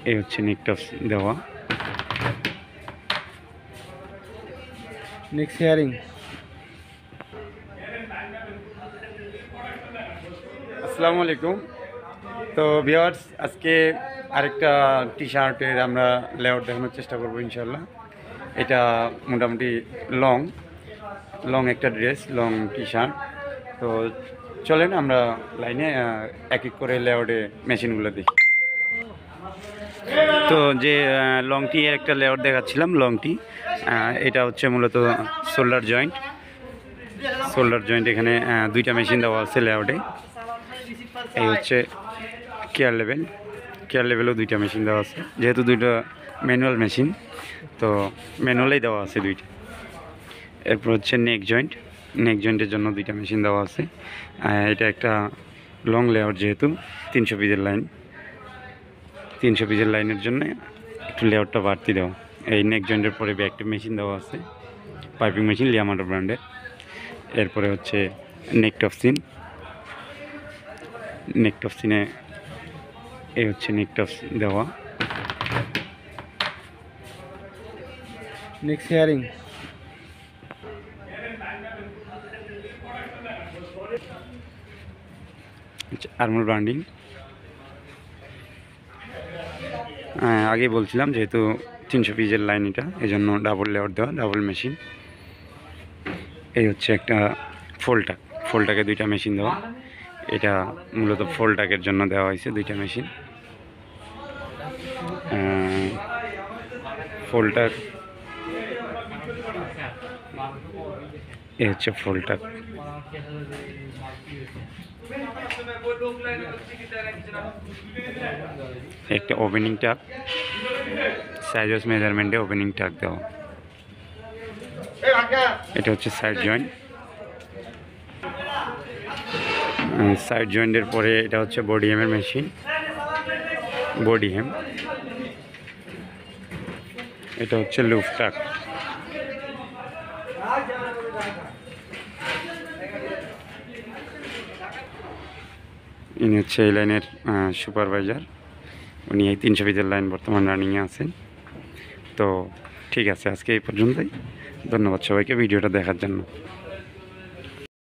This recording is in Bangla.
এই হচ্ছে নেকটপ দেওয়া। Next hearing. আসসালামু আলাইকুম। তো ভিউয়ার্স, আজকে আরেকটা টি শার্টের আমরা লেআউট দেখানোর চেষ্টা করবো ইনশাল্লাহ। এটা মোটামুটি লং একটা ড্রেস, লং টি শার্ট। তো চলেন আমরা লাইনে এক এক করে লেআউটে মেশিনগুলো দেখি। তো যে লং টি এর একটা লেআউট দেখাচ্ছিলাম, লং টি এটা হচ্ছে মূলত শোল্ডার জয়েন্ট। এখানে দুইটা মেশিন দেওয়া আছে লেআউটে। এই হচ্ছে কেয়ার লেভেলও দুইটা মেশিন দেওয়া আছে, যেহেতু দুইটা ম্যানুয়াল মেশিন তো ম্যানুয়ালেই দেওয়া আছে দুইটা। এরপর হচ্ছে নেক জয়েন্টের জন্য দুইটা মেশিন দেওয়া আছে। এটা একটা লং লেআউট, যেহেতু 300 পিসের লাইনের জন্য একটু লেআউটটা বাড়তি দেওয়া। এই নেক জয়েন্টের পরে একটা মেশিন দেওয়া আছে, পাইপিং মেশিন লিয়ামাটো ব্র্যান্ডের। এরপরে হচ্ছে নেকটপ সিনে এই হচ্ছে নেকটপ দেওয়া। Next hearing. Armhole branding. আগে বলছিলাম যেহেতু 300 পিসের লাইন, এটা এই জন্য ডাবল লেআউট দেওয়া, ডাবল মেশিন। এই হচ্ছে একটা ফোল্ডটাকে দুইটা মেশিন দেওয়া। এটা মূলত ফোল্ডটাকের জন্য দেওয়া হয়েছে দুইটা মেশিন। ফোল্ডটাক, এই হচ্ছে ফোল্ডটাক। একটা ওপেনিং টাক, সাইজ মেজারমেন্টে ওপেনিং টাক দেওয়া। এটা হচ্ছে সাইড জয়েন্টের পরে এটা হচ্ছে বডি হেমের মেশিন, বডি হেম। এটা হচ্ছে লুপ টাক। ইনি হচ্ছে এই লাইনের সুপারভাইজার। উনি এই 300 পিসের লাইন বর্তমান রানিংয়ে আছেন। তো ঠিক আছে, আজকে এই পর্যন্তই। ধন্যবাদ সবাইকে ভিডিওটা দেখার জন্য।